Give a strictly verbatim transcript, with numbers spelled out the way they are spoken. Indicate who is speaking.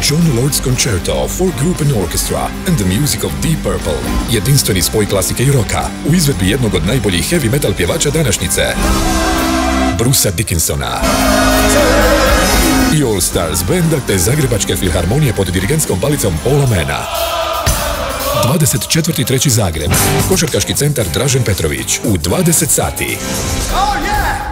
Speaker 1: John Lord's Concerto for Group and Orchestra and the Music of Deep Purple. Jedinstveni spoj klasike i roka u izvedbi jednog od najboljih heavy metal pjevača današnjice, Brucea Dickinsona. I All Stars benda te Zagrebačke filharmonije pod dirigentskom palicom Paula Mana. dvadeset četvrti treći Zagreb. Košarkaški centar Dražen Petrović u dvadeset sati.
Speaker 2: Oh yeah!